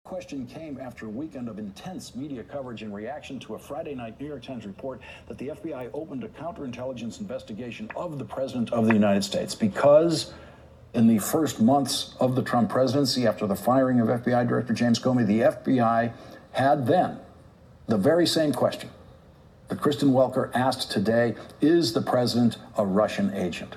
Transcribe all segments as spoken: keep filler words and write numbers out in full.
Question came after a weekend of intense media coverage in reaction to a Friday night New York Times report that the F B I opened a counterintelligence investigation of the President of the United States because in the first months of the Trump presidency, after the firing of F B I Director James Comey, the F B I had then the very same question that Kristen Welker asked today: is the president a Russian agent?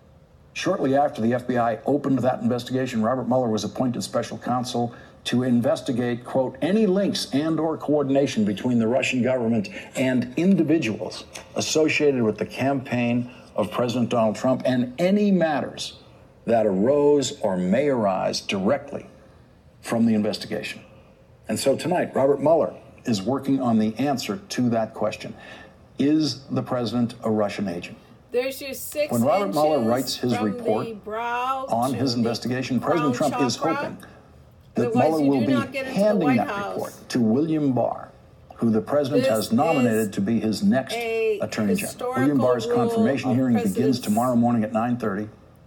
Shortly after the F B I opened that investigation, Robert Mueller was appointed special counsel to investigate, quote, any links and or coordination between the Russian government and individuals associated with the campaign of President Donald Trump and any matters that arose or may arise directly from the investigation. And so tonight, Robert Mueller is working on the answer to that question. Is the president a Russian agent? There's your six when Robert Mueller inches writes his from report the brow on to his the investigation, President Trump crown is chakra. hoping that Otherwise, Mueller you will do be not get into the handing White that House. report to William Barr, who the president This has nominated is to be his next a attorney general. historical William Barr's rule confirmation of hearing begins presidents. tomorrow morning at nine thirty.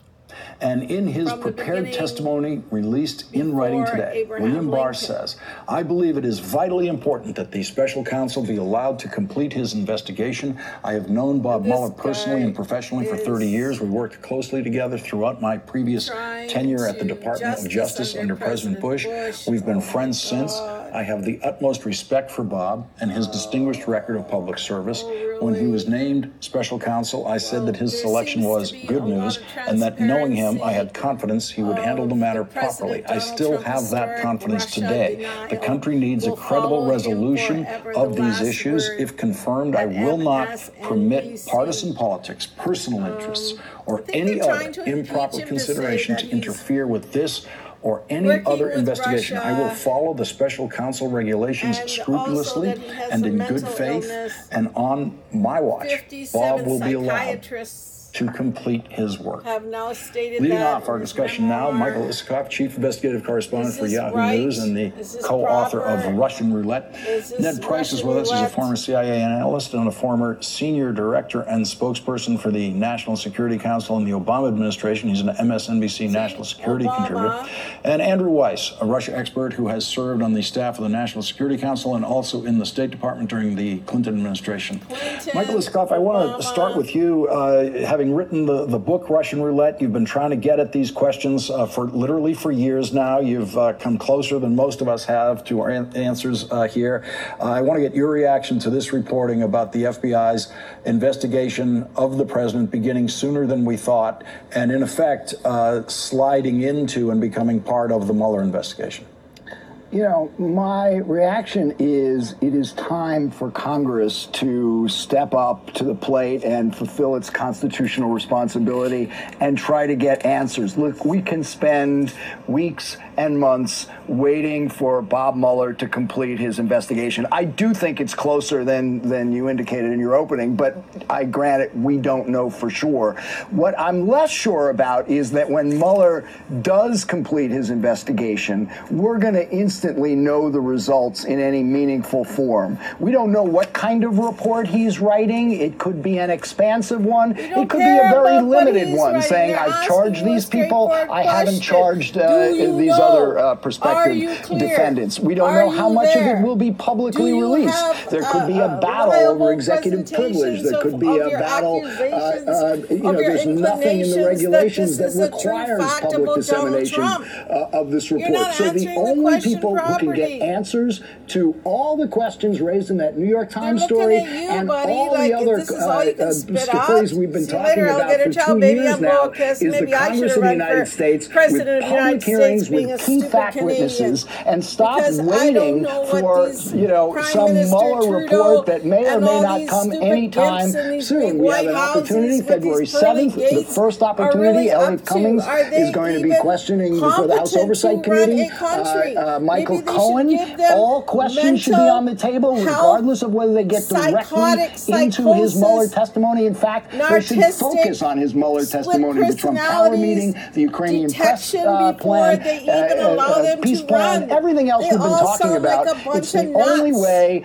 And in his From the prepared beginning, testimony released in writing before today, Abraham William Barr Lincoln. says, I believe it is vitally important that the special counsel be allowed to complete his investigation. I have known Bob This Mueller personally guy and professionally for is thirty years. We worked closely together throughout my previous trying tenure at the to Department of justice Justice under under President Bush. President Bush. We've been Oh, friends my since. God. I have the utmost respect for Bob and his distinguished record of public service. Oh, really? When he was named special counsel, I said Well, that his there selection seems was to be good a lot news, of and that knowing him, I had transparency confidence he would handle the of matter the President properly. I Donald still Trump have that historic confidence Russia today. denial The country needs a will credible follow him resolution forever. of The these last issues. word If confirmed, I at will not M S N B C. permit partisan politics, personal interests, Um, or I think any they're trying other to impeach improper him to say consideration that to he's interfere with this or any working other with investigation. I will Russia, follow the special counsel regulations and scrupulously also that he has and some in good mental faith. illness. And on my watch, Bob fifty-seven will be allowed psychiatrists to complete his work. have now stated Leading that off our in his discussion now, memoir. Michael Isikoff, Chief Investigative Correspondent Is for this Yahoo right? News and the Is this co-author proper? of Russian Roulette. Is this Ned Price is Russian with us. He's a roulette? former C I A analyst and a former senior director and spokesperson for the National Security Council in the Obama administration. He's an M S N B C National Security Obama. contributor. And Andrew Weiss, a Russia expert who has served on the staff of the National Security Council and also in the State Department during the Clinton administration. Clinton, Michael Isikoff, I want to Obama. start with you. Uh, having written the, the book Russian Roulette, you've been trying to get at these questions uh, for literally for years now. You've uh, come closer than most of us have to our an- answers uh, here. Uh, I want to get your reaction to this reporting about the F B I's investigation of the president beginning sooner than we thought, and in effect uh, sliding into and becoming part of the Mueller investigation. You know, my reaction is it is time for Congress to step up to the plate and fulfill its constitutional responsibility and try to get answers. Look, we can spend weeks and months waiting for Bob Mueller to complete his investigation. I do think it's closer than, than you indicated in your opening, but I grant it, we don't know for sure. What I'm less sure about is that when Mueller does complete his investigation, we're going to instantly know the results in any meaningful form. We don't know what kind of report he's writing. It could be an expansive one. We don't It could be care a very about what limited he's one, writing. saying, They're I've asking charged you a these people, straightforward I haven't question. charged uh, Do you these know? other uh, Are prospective you clear? defendants. We don't Are know how you much there? of it will be publicly Do you released. have, There could be a uh, battle reliable over executive privilege. There presentations could of- be of a your battle. Uh, accusations, uh, you know, of your there's nothing in the inclinations regulations that that, this is a true requires fact public about Donald dissemination Trump. uh, of this You're report. not So the answering the only question people who can properly. get answers to all the questions raised in that New York Times looking story at you, and buddy, all like the other this is all you can uh, uh, spit stories out. we've been See you talking later, about alligator for tail, two baby, years I'm now woke, 'cause is the maybe I Congress should've of the run United for States president with of the United public States hearings being with a key stupid fact Canadian. witnesses and stop Because I don't waiting know what for, these you know, Prime some Minister Mueller Trudeau report that may or and may all not these come stupid anytime gimps in these soon. big We have white an houses opportunity with February these pearly seventh, the gates first are opportunity. really Elliot up to. Cummings Are they is going to be even questioning before the House competent Oversight to run Committee. a country? Uh, uh, Michael Maybe they should Cohen. give them All questions should be mental on the table, health, regardless of whether they get psychotic directly into his psychosis, Mueller testimony. In fact, they should narcissistic, focus on his Mueller split testimony, the Trump Tower personalities, meeting, the Ukrainian press detection uh, before plan, they even uh, allow uh, them peace to plan, run. everything else They we've been all talking sound like about. a bunch It's the of only nuts. way